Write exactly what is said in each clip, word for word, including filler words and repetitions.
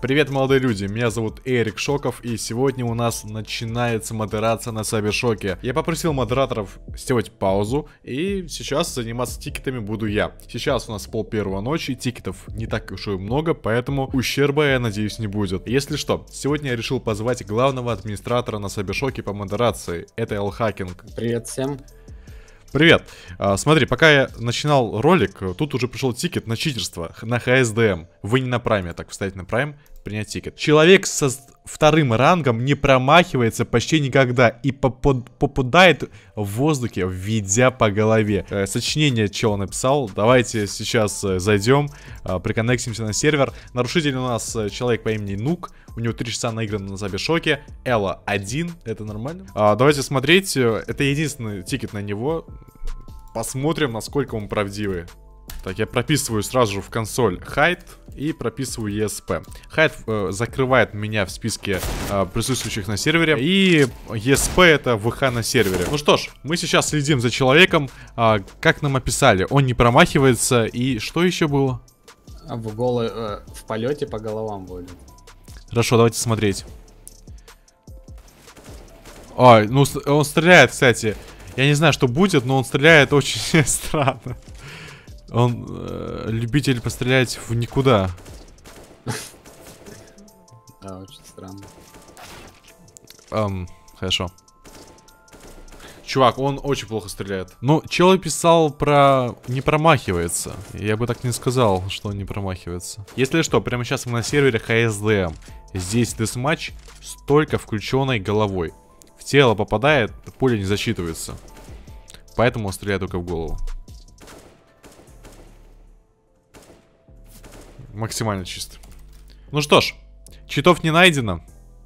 Привет, молодые люди, меня зовут Эрик Шоков, и сегодня у нас начинается модерация на Сабершоке. Я попросил модераторов сделать паузу, и сейчас заниматься тикетами буду я. Сейчас у нас пол первого ночи, тикетов не так уж и много, поэтому ущерба, я надеюсь, не будет. Если что, сегодня я решил позвать главного администратора на Сабершоке по модерации. Это Элхакинг. Привет всем. Привет. А, смотри, пока я начинал ролик, тут уже пришел тикет на читерство, на эйч эс ди эм. Вы не на прайме, так вставить на прайм, принять тикет. Человек со вторым рангом не промахивается почти никогда и попад попадает в воздухе, введя по голове. Э, сочинение чел написал. Давайте сейчас э, зайдем, э, приконнектимся на сервер. Нарушитель у нас э, человек по имени Нук. У него три часа наиграно на Сабершоке. Элла один, это нормально. А, давайте смотреть, это единственный тикет на него. Посмотрим, насколько он правдивый. Так, я прописываю сразу же в консоль хайд и прописываю и эс пи. хайд э, закрывает меня в списке э, присутствующих на сервере. И и эс пи это вэ ха на сервере. Ну что ж, мы сейчас следим за человеком. Э, как нам описали, он не промахивается. И что еще было? В, голы, э, в полете по головам будет. Хорошо, давайте смотреть. Ой, ну он стреляет, кстати. Я не знаю, что будет, но он стреляет очень странно. Он э, любитель пострелять в никуда. Да, очень странно. Эм, хорошо. Чувак, он очень плохо стреляет. Ну, чел писал про не промахивается. Я бы так не сказал, что он не промахивается. Если что, прямо сейчас мы на сервере эйч эс ди эм. Здесь десматч с только включенной головой. В тело попадает, пуля не засчитывается. Поэтому он стреляет только в голову. Максимально чисто. Ну что ж, читов не найдено.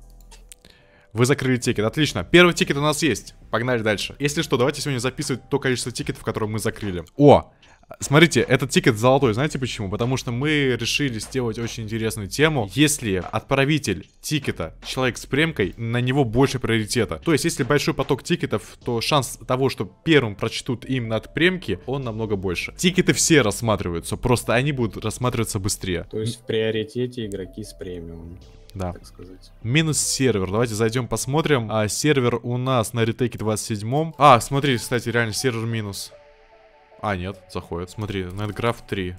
Вы закрыли тикет, отлично. Первый тикет у нас есть. Погнали дальше. Если что, давайте сегодня записывать то количество тикетов, которые мы закрыли. О! Смотрите, этот тикет золотой, знаете почему? Потому что мы решили сделать очень интересную тему. Если отправитель тикета человек с премкой, на него больше приоритета. То есть, если большой поток тикетов, то шанс того, что первым прочтут именно от премки, он намного больше. Тикеты все рассматриваются, просто они будут рассматриваться быстрее. То есть в приоритете игроки с премиум. Да. Так сказать. Минус сервер. Давайте зайдем посмотрим. А, сервер у нас на ретейке двадцать семь. А, смотри, кстати, реально сервер минус. А, нет, заходит. Смотри, NetGraph три.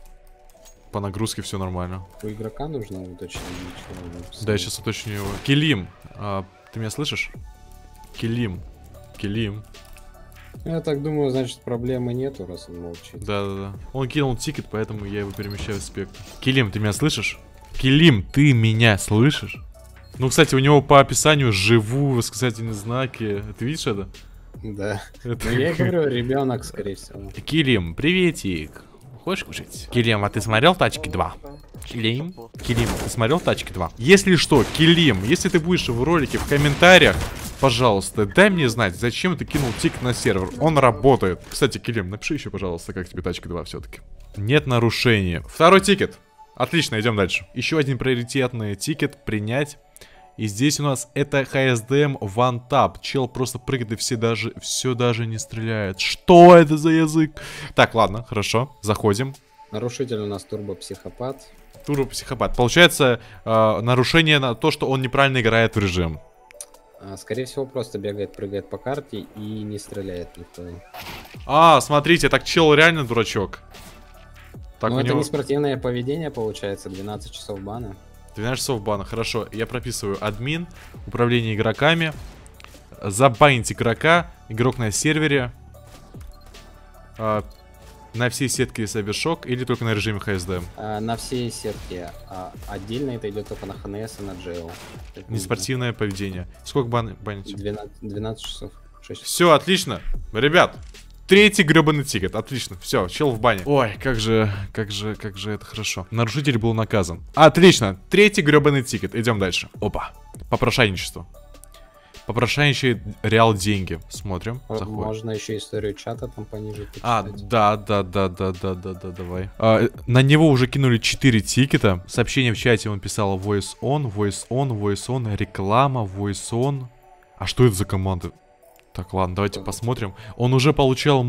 По нагрузке все нормально. У игрока нужно уточнить. Да, я сейчас уточню его. Килим, а, ты меня слышишь? Килим. Килим. Я так думаю, значит, проблемы нету, раз он молчит. Да-да-да. Он кинул тикет, поэтому я его перемещаю в спектр. Килим, ты меня слышишь? Килим, ты меня слышишь? Ну, кстати, у него по описанию живу восклицательные знаки. Ты видишь это? Да. Это... Ну, я говорю, ребенок, скорее всего. Килим, приветик. Хочешь кушать? Килим, а ты смотрел Тачки два? Килим? Килим, ты смотрел Тачки два? Если что, Килим, если ты будешь в ролике, в комментариях, пожалуйста, дай мне знать, зачем ты кинул тик на сервер. Он работает. Кстати, Килим, напиши еще, пожалуйста, как тебе Тачки два все-таки. Нет нарушения. Второй тикет. Отлично, идем дальше. Еще один приоритетный тикет принять. И здесь у нас это эйч эс ди эм One Tap. Чел просто прыгает и все даже, все даже не стреляет. Что это за язык? Так, ладно, хорошо, заходим. Нарушитель у нас турбо-психопат. Турбо-психопат. Получается, э, нарушение на то, что он неправильно играет в режим. А, скорее всего, просто бегает, прыгает по карте и не стреляет никто. А, смотрите, так чел реально дурачок. Так, Ну, это него... не спортивное поведение, получается, двенадцать часов бана. двенадцать часов бана, хорошо. Я прописываю админ, управление игроками. Забанить игрока, игрок на сервере. э, На всей сетке Сабершок или только на режиме эйч эс ди эм? А, на всей сетке. А, отдельно это идет только на эйч эн эс и на джейл. Неспортивное поведение. Сколько бан банить? двенадцать, двенадцать часов. шесть. Все, отлично. Ребят, третий гребаный тикет. Отлично. Все, чел в бане. Ой, как же, как же, как же это хорошо. Нарушитель был наказан. Отлично. Третий гребаный тикет. Идем дальше. Опа. Попрошайничество. Попрошайничает реал деньги. Смотрим. Заходим. Можно еще историю чата там пониже почитать. А, да, да, да, да, да, да, да, давай. А, на него уже кинули четыре тикета. Сообщение в чате он писал voice on, voice on, voice on, реклама, voice on. А что это за команда? Так, ладно, давайте посмотрим. Он уже получал мут.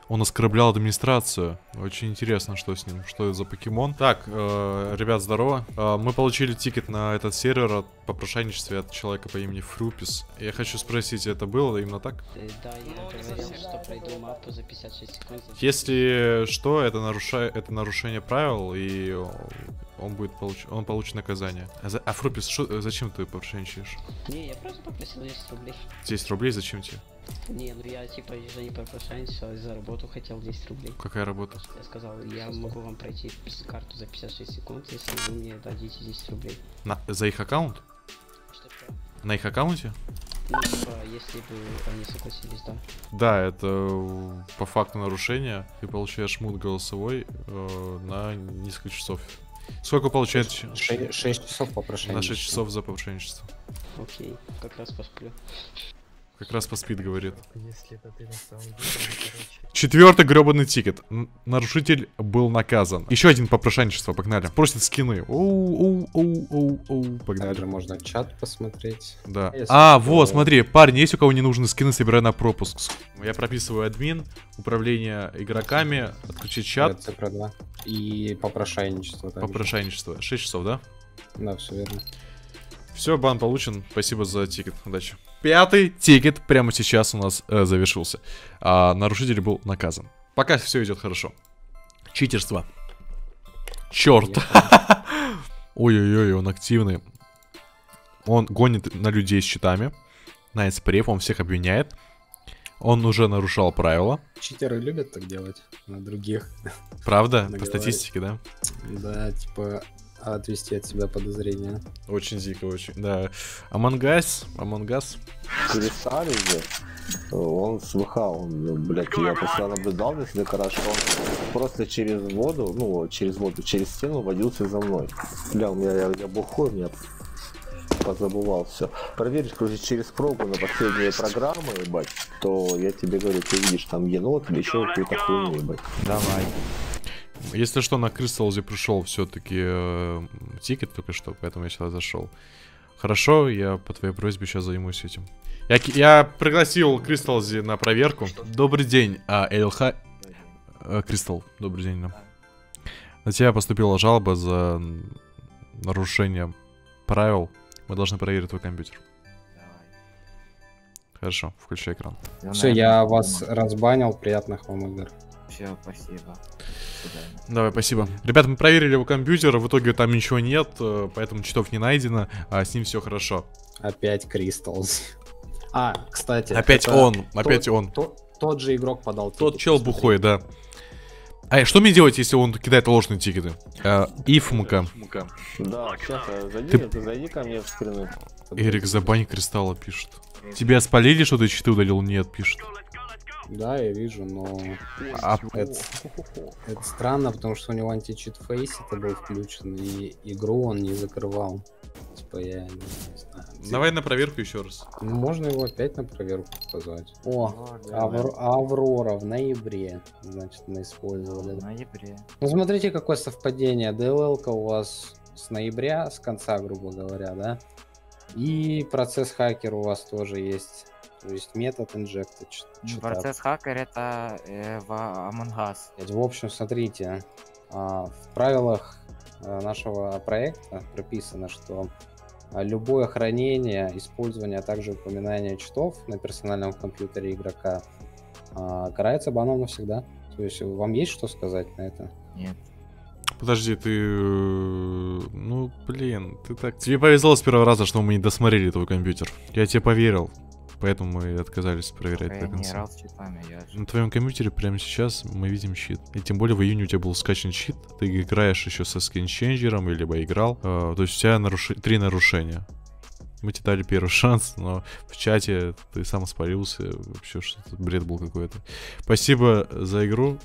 Он оскорблял администрацию. Очень интересно, что с ним. Что это за покемон? Так, э, ребят, здорово. Э, мы получили тикет на этот сервер от попрошайничестве от человека по имени Фрупис. Я хочу спросить, это было именно так? Да, я говорил, что пройду мапу за пятьдесят шесть секунд. Если что, это, наруша... это нарушение правил, и он будет получ... он получит наказание. А, за... а Фрупис, шо... зачем ты попрошайничаешь? Не, я просто попросил десять рублей. десять рублей зачем тебе? Не, ну я типа же не попрошайничал, за работу хотел десять рублей. Какая работа? Я сказал, я могу вам пройти карту за пятьдесят шесть секунд, если вы мне дадите десять рублей. На... За их аккаунт? Что такое? На их аккаунте? Ну, типа, если бы они согласились, да. Да, это по факту нарушения. Ты получаешь мут голосовой э, на несколько часов. Сколько получает? шесть часов попрошайничества. На шесть часов за попрошайничество. Окей, как раз посплю. Как раз поспит, говорит. Если это ты на самом деле, короче. Четвертый гребаный тикет. Н- нарушитель был наказан. Еще один попрошайничество, погнали. Просит скины. Оу, оу, оу, оу, оу, погнали. Также можно чат посмотреть. Да. Если А, что- вот, смотри, парни, есть у кого не нужны скины, собирай на пропуск. Я прописываю админ, управление игроками, отключить чат, Цифра два. И попрошайничество. также. попрошайничество. шесть часов, да? Да, все верно. Все, бан получен. Спасибо за тикет. Удачи. Пятый тикет прямо сейчас у нас э, завершился. А, нарушитель был наказан. Пока все идет хорошо. Читерство. Черт. Ой-ой-ой, он активный. Он гонит на людей с щитами. На эспрев, он всех обвиняет. Он уже нарушал правила. Читеры любят так делать на других. Правда? По Наговорить. статистике, да? Да, типа отвести от себя подозрения. Очень дико, очень. Да. Among Us, Among Us. Перестали же. Он слыхал, он, блядь, я просто наблюдал, если хорошо, он просто через воду, ну, через воду, через стену водился за мной. Бля, у меня, я, я бухой, меня позабывал все. Проверишь, короче, через пробу на последние программы, ебать, то я тебе говорю, ты видишь там енот или еще какую-то хуйню, ебать. Давай. Если что, на Кристалзе пришел все-таки э, тикет только что, поэтому я сюда зашел. Хорошо, я по твоей просьбе сейчас займусь этим. Я, ки- я пригласил Кристалзи на проверку. Добрый день, а, ЛХ... э, Кристал, добрый день. Да. На тебя поступила жалоба за нарушение правил. Мы должны проверить твой компьютер. Хорошо, включай экран. Все, я вас разбанил. Приятных вам игр. Все, спасибо. Давай, спасибо. Ребята, мы проверили его компьютер, в итоге там ничего нет, э, поэтому читов не найдено, а с ним все хорошо. Опять Кристалс. А, кстати. Опять это он, тот- опять он. то- Тот же игрок подал Тот тикет, чел посмотри. бухой, да. А что мне делать, если он кидает ложные тикеты? А, Ифмка. Да, сейчас, а, зайди, Ты- ты зайди ко мне в скрины. Эрик, забань Кристалла, пишет. Тебя спалили, что ты читы удалил? Нет, пишет. Да, я вижу, но А, это, это странно, потому что у него античит фейс это был включен, и игру он не закрывал. Типа я не, не знаю. давай на проверку еще раз. Ну, можно его опять на проверку позвать. О, Ну, Авр- Аврора в ноябре, значит, мы использовали. В ноябре. Ну, смотрите, какое совпадение. ди эл эл-ка у вас с ноября, с конца, грубо говоря, да? И процесс хакер у вас тоже есть. То есть метод injected. ч- Ну, читап. процесс хакер это э, в Among Us. В общем, смотрите, а, в правилах а, нашего проекта прописано, что а, любое хранение, использование, а также упоминание читов на персональном компьютере игрока а, карается баном навсегда. То есть вам есть что сказать на это? Нет. Подожди, ты... э, Ну, блин, ты так... Тебе повезло с первого раза, что мы не досмотрели твой компьютер. Я тебе поверил. Поэтому мы отказались проверять Я до не конца. играл с читами, я же. На твоем компьютере прямо сейчас мы видим щит. И тем более в июне у тебя был скачан щит. Ты играешь еще со скинченджером, либо играл. Э, то есть у тебя наруш... три нарушения. Мы тебе дали первый шанс, но в чате ты сам спалился. Вообще что-то бред был какой-то. Спасибо за игру.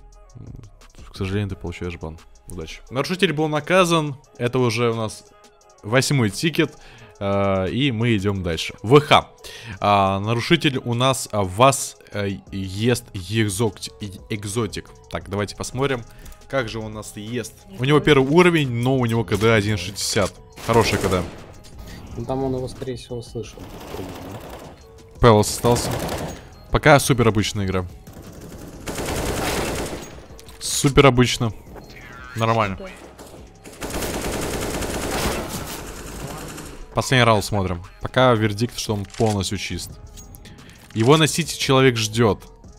К сожалению, ты получаешь бан. Удачи. Нарушитель был наказан. Это уже у нас восьмой тикет. Uh, и мы идем дальше. ВХ. Uh, нарушитель у нас uh, вас uh, ест экзотик, экзотик. Так, давайте посмотрим, как же он нас ест. У него первый уровень, но у него КД один шестьдесят. Хороший КД. Ну там он его, скорее всего, слышал. Пэлос остался. Пока супер обычная игра. Супер обычно. Нормально. Последний раунд смотрим. Пока вердикт, что он полностью чист. Его на сити человек ждет.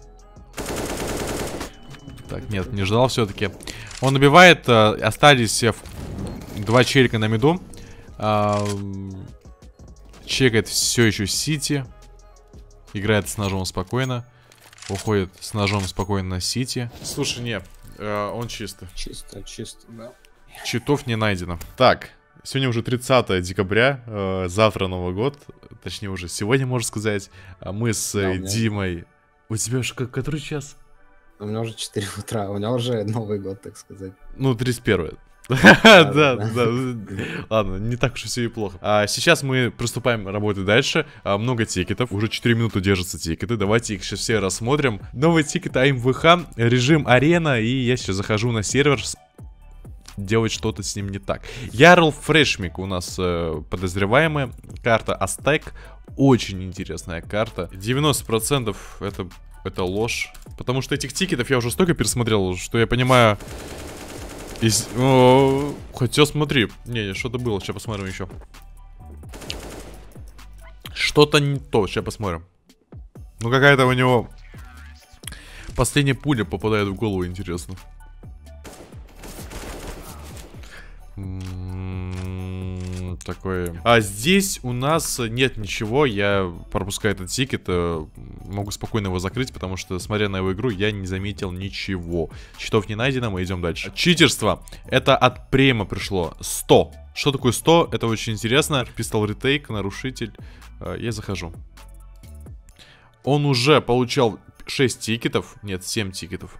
Так, нет, не ждал все-таки. Он убивает. Э, остались э, два челика на миду. Э, чекает все еще сити. Играет с ножом спокойно. Уходит с ножом спокойно на сити. Слушай, не, э, он чистый. Чисто, чисто, да. Читов не найдено. Так, сегодня уже тридцатое декабря. Э, завтра Новый год. Точнее, уже сегодня, можно сказать. Мы с э, да, Димой... У тебя же который час? У меня уже четыре утра, у меня уже Новый год, так сказать. Ну, тридцать первое. Да, Да, да. да. Ладно, не так уж и все и плохо. А сейчас мы приступаем работать дальше. А, много тикетов. Уже четыре минуты держатся тикеты. Давайте их сейчас все рассмотрим. Новый тикет АМВХ, режим арена. И я сейчас захожу на сервер. с- Делать что-то с ним не так. Ярл Фрешмик у нас э, подозреваемый. Карта Астек. Очень интересная карта. девяносто процентов это, это ложь. Потому что этих тикетов я уже столько пересмотрел, что я понимаю... Из... О, хотя смотри. Не, не, что-то было. Сейчас посмотрим еще. Что-то не то. Сейчас посмотрим. Ну, какая-то у него... Последняя пуля попадает в голову, интересно. М, Такой. А здесь у нас нет ничего. Я пропускаю этот тикет. э, Могу спокойно его закрыть, потому что, смотря на его игру, я не заметил ничего. Читов не найдено, мы идем дальше. Читерство. Это от према пришло. сто. Что такое сто? Это очень интересно. Пистол ретейк, нарушитель. Э, Я захожу. Он уже получал шесть тикетов. Нет, семь тикетов.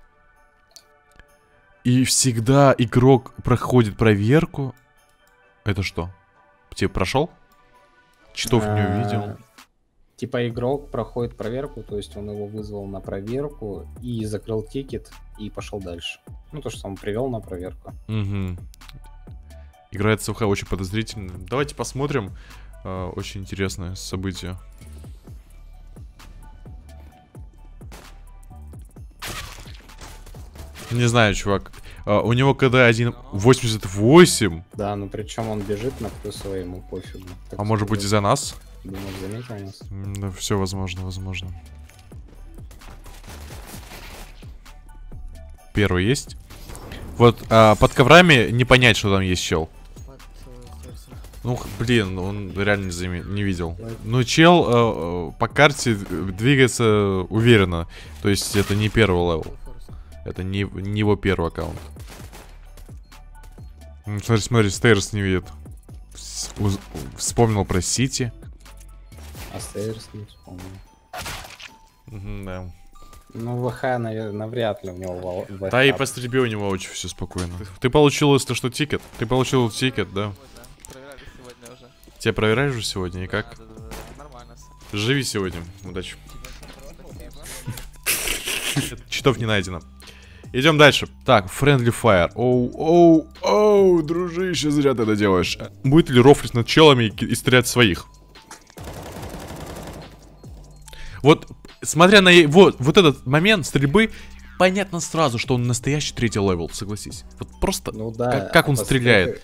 И всегда игрок проходит проверку. Это что? Типа прошел? Читов не А, увидел. Типа игрок проходит проверку, то есть он его вызвал на проверку и закрыл тикет и пошел дальше. Ну, то, что он привел на проверку. Угу. Играет СВХ очень подозрительно. Давайте посмотрим. Э, очень интересное событие. Не знаю, чувак. Э, у него КД один восемьдесят восемь. Да, ну причем он бежит на плюсовой, ему пофигу. Так А может быть сказать. из-за нас? Думаю, заметил нас. М, Да, все возможно, возможно. Первый есть. Вот а, под коврами не понять, что там есть чел. Ну, х- блин, он реально не, заме- не видел. Ну, чел э, э, по карте двигается уверенно. То есть это не первый левел. Это не, не его первый аккаунт. М, Смотри, смотри, Стейрс не видит. С- уз- Вспомнил про Сити. А Стейрс не вспомнил. Мгм, да. Ну, ВХ, наверное, навряд ли у него вол- ВХ. Да и по стрельбе у него очень все спокойно. Ты получил, если что, тикет? Ты получил тикет, да? Проверяли сегодня уже. Тебя проверяешь уже сегодня и как? Да, да, да, да, нормально. Живи сегодня. Удачи. Читов не найдено. Идем дальше. Так, Friendly Fire. Оу, оу, оу, дружище, зря ты это делаешь. Будет ли рофлить над челами и, ки- и стрелять своих? Вот, смотря на е- вот, вот этот момент стрельбы, понятно сразу, что он настоящий третий левел, согласись. Вот просто, Ну да. как, как он а стреляет.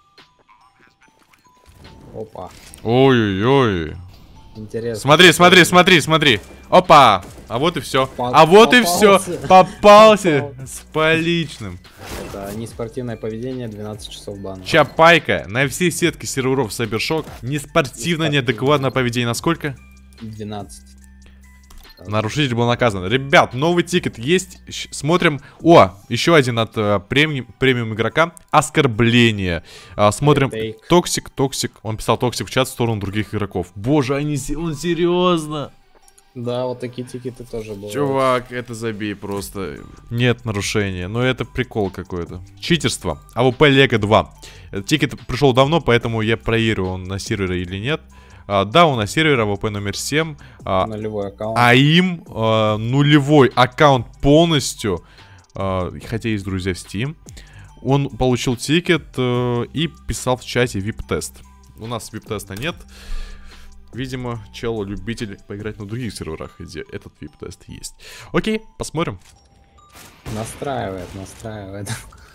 Опа. Ой-ой-ой. Интересно. Смотри, смотри, смотри, смотри. Опа! А вот и все. Попал- А вот и все. попался. Попался с поличным. Это неспортивное поведение, двенадцать часов бана. Чапайка на все сетки серверов Сайбершок. Неспортивно, неадекватное поведение. Насколько? двенадцать. Нарушитель был наказан. Ребят, новый тикет есть. Щ- Смотрим. О, еще один от э, премиум, премиум игрока. Оскорбление. А, смотрим. Ретейк. Токсик, токсик. Он писал токсик в чат в сторону других игроков. Боже, они, се- он серьезно. Да, вот такие тикеты тоже бывают. Чувак, это забей просто. Нет нарушения, но это прикол какой-то. Читерство. АВП Лего два. Этот тикет пришел давно, поэтому я проверю, он на сервере или нет. А, да, он на сервере, АВП номер семь. А, Нулевой аккаунт. а им а, нулевой аккаунт полностью. А, хотя есть друзья в Steam. Он получил тикет э, и писал в чате ви ай пи-тест. У нас ви ай пи-теста нет. Видимо, чел любитель поиграть на других серверах, где этот ви ай пи-тест есть. Окей, посмотрим. Настраивает, настраивает.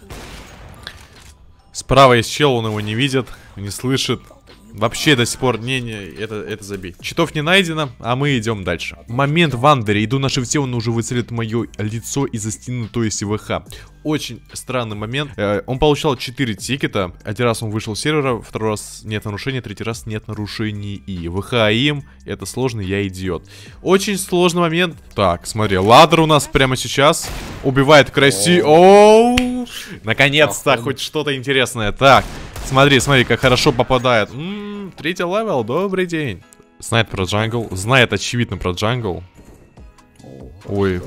Справа есть чел, он его не видит, не слышит. Вообще до сих пор, не, не, это, это забей. Читов не найдено, а мы идем дальше. Момент в андере, иду на шифте, он уже выцелит мое лицо из-за стены, то есть ВХ. Очень странный момент. Э, он получал четыре тикета. Один раз он вышел с сервера, второй раз нет нарушений, третий раз нет нарушений. И ВХ им, это сложно, я идиот. Очень сложный момент. Так, смотри, ладер у нас прямо сейчас убивает Краси. Оу! Наконец-то хоть что-то интересное. Так, смотри, смотри, как хорошо попадает. М-м, третий левел, добрый день. Знает про джангл, знает очевидно про джангл. Ой.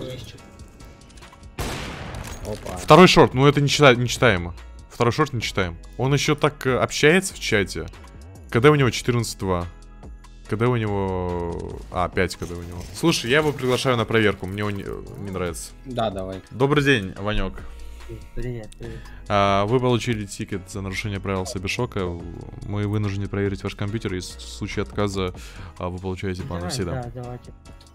Опа. Второй шорт, ну это не, чита не читаемо. Второй шорт не читаем. Он еще так э, общается в чате. Когда у него четырнадцать два? Когда у него... А, пять когда у него. Слушай, я его приглашаю на проверку, мне он не, не нравится. Да, давай. Добрый день, Ванек. Привет, привет. А, вы получили тикет за нарушение правил Сабершока. Мы вынуждены проверить ваш компьютер, и в случае отказа а, вы получаете бан навсегда. Да, давайте.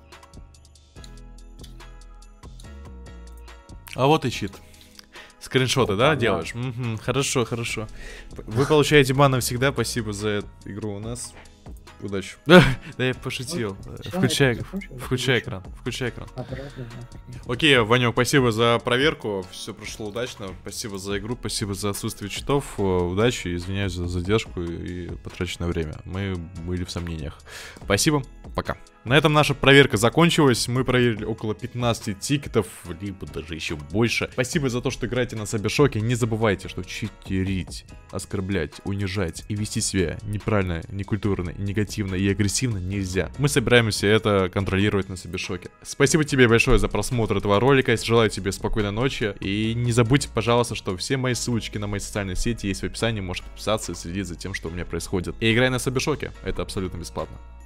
А вот и щит. Скриншоты, Опа, да, да. делаешь? Мгм, хорошо, хорошо. Вы получаете бан навсегда, спасибо за эту игру у нас. Удачи. Да, я пошутил. Включай, включай экран, включай экран. Окей, Ванек, спасибо за проверку. Все прошло удачно. Спасибо за игру, спасибо за отсутствие читов. Удачи, извиняюсь за задержку и потраченное время. Мы были в сомнениях. Спасибо, пока. На этом наша проверка закончилась. Мы проверили около пятнадцати тикетов, либо даже еще больше. Спасибо за то, что играете на Сабершоке. Не забывайте, что читерить, оскорблять, унижать и вести себя неправильно, некультурно, негативно и агрессивно нельзя. Мы собираемся это контролировать на Сабершоке. Спасибо тебе большое за просмотр этого ролика. Желаю тебе спокойной ночи. И не забудьте, пожалуйста, что все мои ссылочки на мои социальные сети есть в описании. Можете подписаться и следить за тем, что у меня происходит. И играй на Сабершоке. Это абсолютно бесплатно.